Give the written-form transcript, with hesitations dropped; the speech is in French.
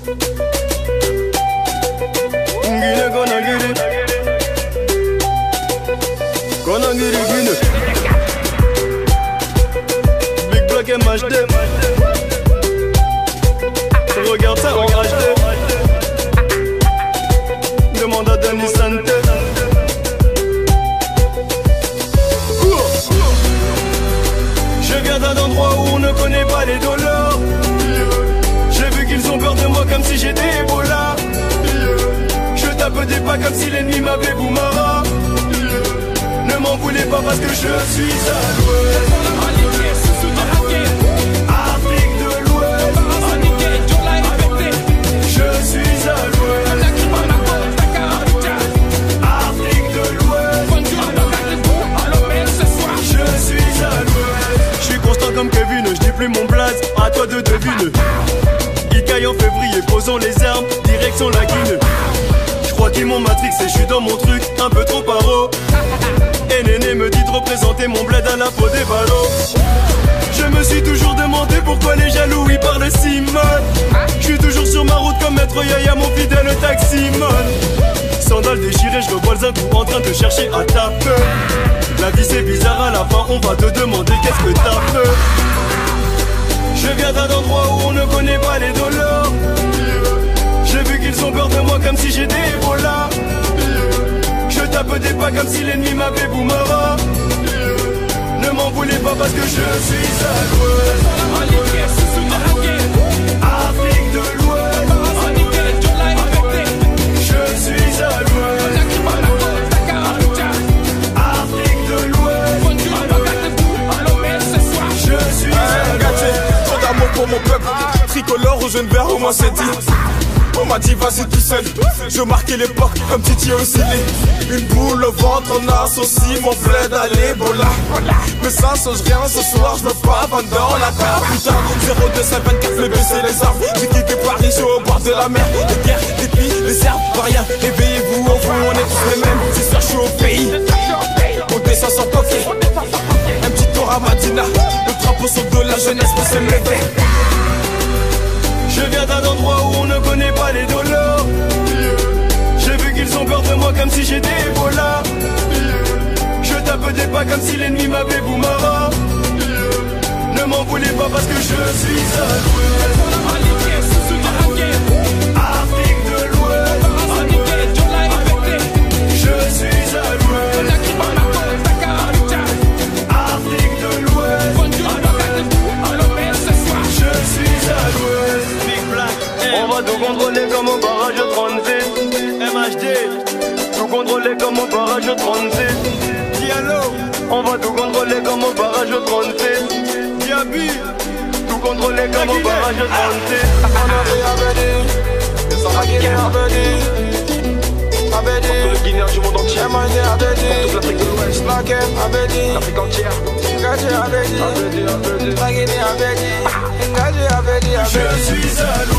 Guinée, Conakry. Conakry, Guinée. Big Black MHD. Regarde ça en HD. Demande à Denis Santé. Je viens d'un endroit où on ne connaît pas les dollars. J'ai vu qu'ils ont peur de moi comme si j'étais Ebola. Je tape des pas comme si l'ennemi m'avait Boumara. Ne m'en voulez pas parce que je suis à l'ouest. Afrique de l'Ouest. Je suis à l'ouest. Afrique de l'Ouest. Je suis à l'ouest. Je suis constant comme Kevin, je dis plus mon blaze, à toi de deviner. Il caille en février, posons les armes, direction la Guinée. Je crois qu'ils m'ont matrixé, je suis dans mon truc, un peu trop paro. Et Néné me dit de représenter mon bled à la peau des ballots. Je me suis toujours demandé pourquoi les jaloux ils parlent si mal. Je suis toujours sur ma route comme Maître Yaya, mon fidèle taximan. Sandales déchirées, je revois un coup en train de chercher à taper. La vie c'est bizarre, à la fin on va te demander qu'est-ce que t'as fait. Je viens d'un endroit où on ne connaît pas les dollars. J'ai vu qu'ils ont peur de moi comme si j'étais Ebola. Je tape des pas comme si l'ennemi m'avait Boumara. Ne m'en voulez pas parce que je suis à l'ouest. Afrique de l'Ouest. Je suis à l'ouest. Afrique de l'Ouest. Je suis à l'ouest. Trop d'amour pour mon peuple. Tricolore au jaune vert, au moins c'est dit. On m'a dit vas-y tout seul. Je marquais l'époque comme Titi aussi. Une boule au ventre, on associe mon bled à l'Ebola. Mais ça change rien ce soir, je me pas vendre dans la carte. Putain, 0224, le baisser les armes. J'ai quitté Paris, je suis au bord de la mer. Les guerres, les plis, les herbes, pas rien. Éveillez-vous, au fond, on est tous les mêmes. C'est sûr, je suis au pays. On descend sans coquet. Un petit tour à Madina. Le drapeau sur le dos, la jeunesse peut se lever. Je viens d'un endroit où on ne connaît pas les dollars. J'ai vu qu'ils ont peur de moi comme si j'étais Ebola. Je tape des pas comme si l'ennemi m'avait Boumara. Ne m'en voulez pas parce que je suis à l'ouest. Afrique de l'Ouest. Je suis à l'ouest. Afrique de l'Ouest. Je suis à l'ouest. On va tout contrôler comme au barrage 36. MHD, tout contrôler comme au barrage 36. Diallo, on va tout contrôler comme au barrage 36. Diaby, tout contrôler comme au barrage 36. Le Guinéen du monde entier. Toute l'Afrique de l'Ouest. L'Afrique entière. Je suis à l'ouest.